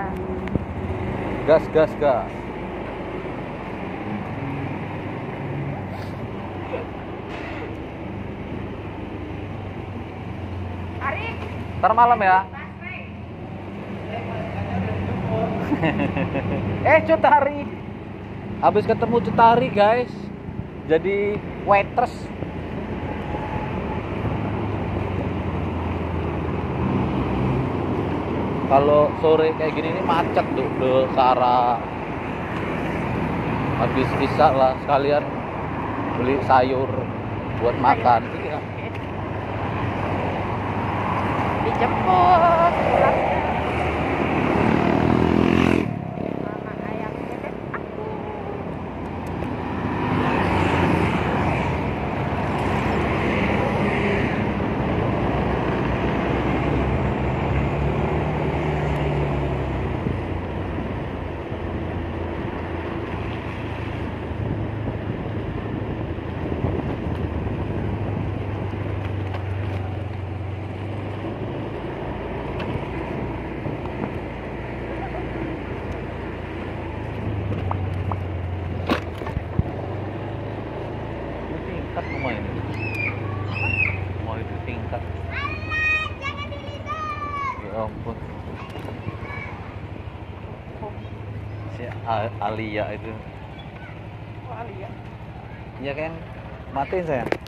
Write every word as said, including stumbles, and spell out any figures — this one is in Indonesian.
Gas, gas, gas. Ntar malam ya. Eh, Cutari. Habis ketemu Cutari, guys. Jadi waitress. Kalau sore kayak gini nih macet tuh ke arah habis bisa lah sekalian beli sayur buat makan. Dijemput pulangnya sama ayam bebek aku. Tingkat rumah ini. Mau itu tingkat. Jangan dilihat. Ya ampun. Si Alia itu. Oh, Alia. Iya kan? Matiin saya.